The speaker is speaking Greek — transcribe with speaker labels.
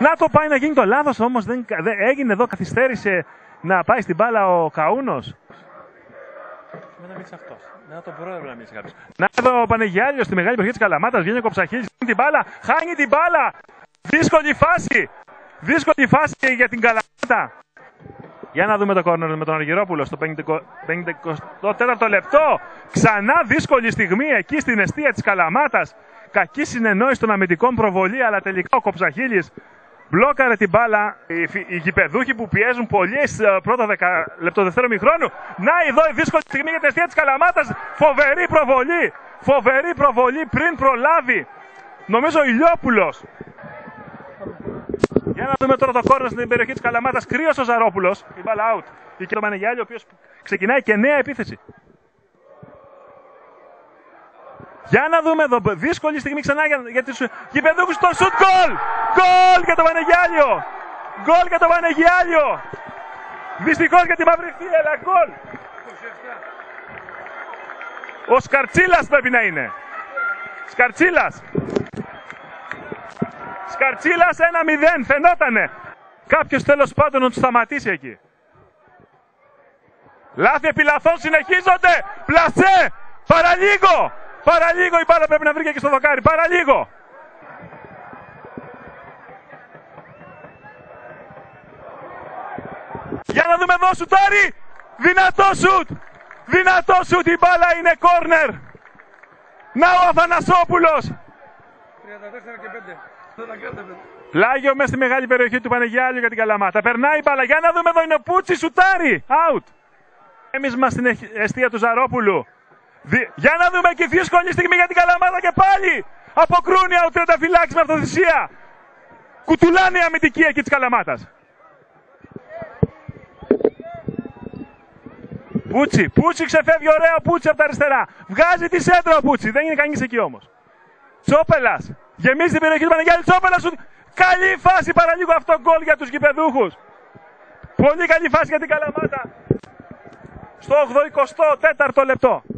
Speaker 1: Να το πάει να γίνει το λάθος όμως, δεν έγινε εδώ, καθυστέρησε να πάει στην μπάλα ο Καούνος.
Speaker 2: Να μιλήσει αυτός. Να τον πρόεδρο να μιλήσει κάποιος.
Speaker 1: Να εδώ ο Πανεγιάλιος στη μεγάλη περιοχή της Καλαμάτας, βγαίνει ο Κοψαχίλης, την μπάλα, χάνει την μπάλα. Δύσκολη φάση. Δύσκολη φάση για την Καλαμάτα. Για να δούμε το κόρνερ με τον Αργυρόπουλο στο 54ο λεπτό. Ξανά δύσκολη στιγμή εκεί στην εστία της Καλαμάτας. Κακή συνεννόηση των αμυντικών, προβολή, αλλά τελικά ο Κοψαχίλης μπλόκαρε την μπάλα. Οι γηπεδούχοι που πιέζουν πολύ στο πρώτο λεπτό δεύτερο μηχρόνου. Να εδώ η δύσκολη στιγμή για την εστία της Καλαμάτας. Φοβερή προβολή. Φοβερή προβολή πριν προλάβει. Νομίζω ο Ηλιόπουλος. Για να δούμε τώρα το κόρνερ στην περιοχή της Καλαμάτας. Κρύος ο Ζαρόπουλος. Η μπάλα out. Και το Πανεγιάλη, ο οποίος ξεκινάει και νέα επίθεση. Για να δούμε εδώ. Δύσκολη στιγμή ξανά για τους γηπεδούχους. Το σουτ γκολ! Γκολ για το Πανεγιάλιο! Γκολ για το Πανεγιάλιο! Δυστυχώς για τη μαύρη θύελα, αλλά γκολ! Ο Σκαρτσίλας πρέπει να είναι. Σκαρτσίλας. Σκαρτσίλας 1-0, φαινότανε. Κάποιος τέλος πάντων να του σταματήσει εκεί. Λάθη επιλαθών συνεχίζονται. Πλασέ, παραλίγο. Παραλίγο η μπάλα πρέπει να βρει και στο δοκάρι. Παραλίγο. Για να δούμε εδώ σουτάρι. Δυνατό σουτ. Δυνατό σουτ, η μπάλα είναι κόρνερ. Να ο Αθανασόπουλος.
Speaker 2: 34 και 5.
Speaker 1: Λάγιο μέσα στη μεγάλη περιοχή του Πανεγιάλιου για την Καλαμάτα. Περνάει η μπάλα. Για να δούμε εδώ είναι ο Πούτσι, σουτάρι. Out. Έμισμα στην εστία του Ζαρόπουλου. Για να δούμε και δύσκολη στιγμή για την Καλαμάτα και πάλι. Αποκρούνια ο τριανταφυλάκης με αυτοθυσία. Κουτουλάνε η αμυντική εκεί της Καλαμάτας. Πούτσι, Πούτσι ξεφεύγει, ωραίο Πούτσι από τα αριστερά. Βγάζει τη σέντρα ο Πούτσι, δεν είναι κανείς εκεί όμως. Τσόπελας, γεμίζει την περιοχή του Πανεγιάλη, Τσόπελας, καλή φάση, παραλίγο αυτό γκολ για τους γηπεδούχους. Πολύ καλή φάση για την Καλαμάτα. Στο 84ο λεπτό.